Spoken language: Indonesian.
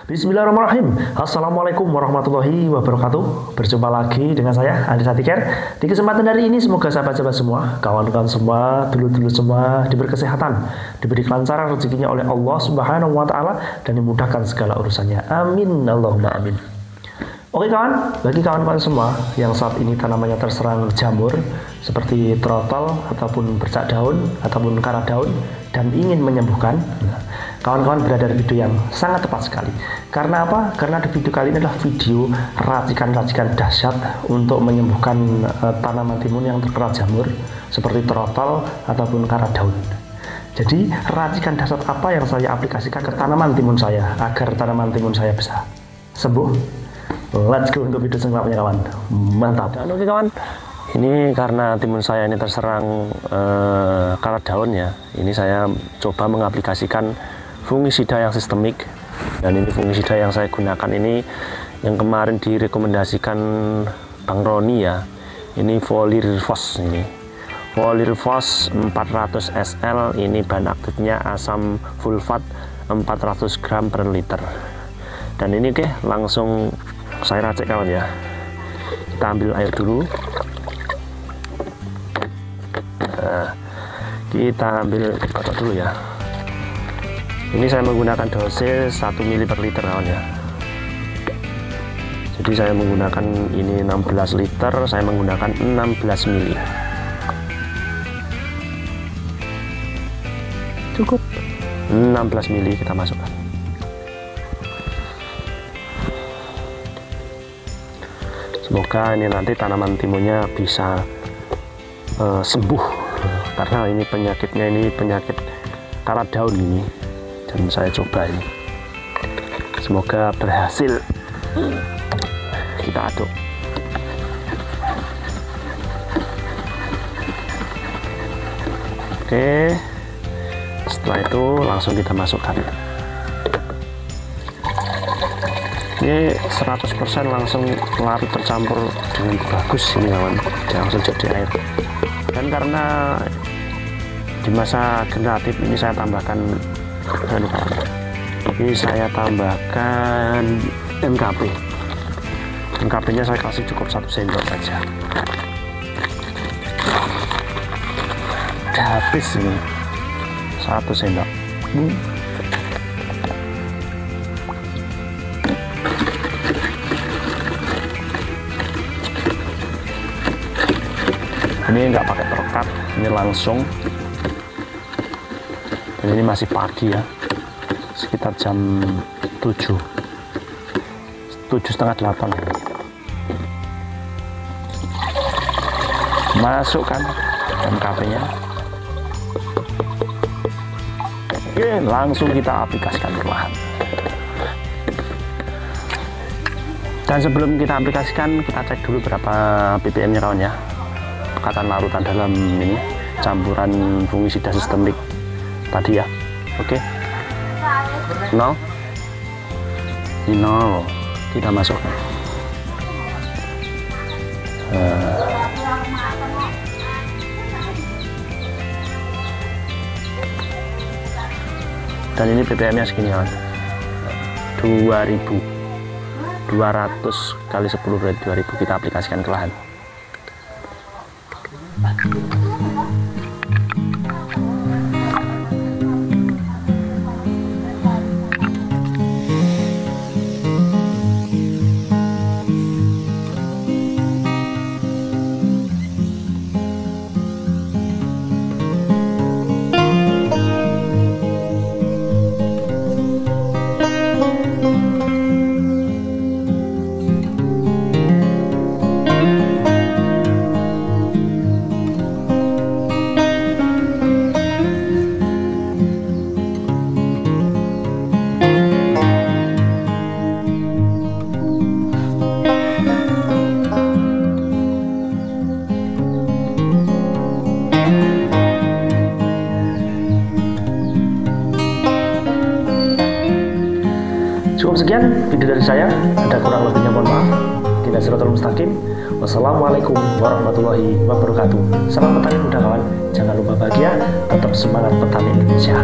Bismillahirrahmanirrahim. Assalamualaikum warahmatullahi wabarakatuh. Berjumpa lagi dengan saya Andi Satikar. Di kesempatan hari ini semoga sahabat-sahabat semua, kawan-kawan semua, dulur-dulur semua diberi kesehatan, diberi kelancaran rezekinya oleh Allah Subhanahu wa taala dan dimudahkan segala urusannya. Amin Allahumma amin. Oke kawan, bagi kawan-kawan semua yang saat ini tanamannya terserang jamur seperti trotol ataupun bercak daun ataupun karat daun dan ingin menyembuhkan, kawan-kawan berada di video yang sangat tepat sekali. Karena apa? Karena di video kali ini adalah video racikan-racikan dahsyat untuk menyembuhkan tanaman timun yang terkena jamur seperti trotol ataupun karat daun. Jadi racikan dahsyat apa yang saya aplikasikan ke tanaman timun saya agar tanaman timun saya bisa sembuh? Let's go untuk video selengkapnya kawan. Mantap. Dan oke kawan, ini karena timun saya ini terserang karat daun ya. Ini saya coba mengaplikasikan fungisida yang sistemik. Dan ini fungisida yang saya gunakan ini yang kemarin direkomendasikan Bang Roni ya. Ini Foliarfos ini. Foliarfos 400 SL, ini bahan aktifnya asam sulfat 400 gram per liter. Dan ini oke, langsung saya racik kawan ya. Kita ambil air dulu. Nah, kita ambil kotak dulu ya. Ini saya menggunakan dosis 1 ml per liter kawan ya. Jadi saya menggunakan ini 16 liter, saya menggunakan 16 ml. Cukup 16 ml kita masukkan. Semoga ini nanti tanaman timunnya bisa sembuh, karena ini penyakitnya ini penyakit karat daun ini, dan saya coba ini, semoga berhasil. Kita aduk. Oke, setelah itu langsung kita masukkan. Ini 100% langsung larut tercampur dengan bagus ini kawan, langsung jadi air. Dan karena di masa generatif ini saya tambahkan ini saya tambahkan NKP. NKP nya saya kasih cukup 1 sendok saja. Udah habis ini 1 sendok. Ini nggak pakai perekat, ini langsung. Dan ini masih pagi ya, sekitar jam 7, 7:30, 8. Masukkan NKP-nya. Oke, langsung kita aplikasikan perlahan. Dan sebelum kita aplikasikan, kita cek dulu berapa ppm-nya kawan ya. Katan larutan dalam ini campuran fungisida sistemik tadi ya. Oke, 0 ini 0 kita masukkan. Dan ini ppm nya segini kan, 2200 kali 10 berarti 2000. Kita aplikasikan ke lahan. Cukup sekian video dari saya, ada kurang lebihnya mohon maaf. Tidak siratal mustaqim. Wassalamualaikum warahmatullahi wabarakatuh. Salam petani muda kawan, jangan lupa bahagia, tetap semangat petani Indonesia.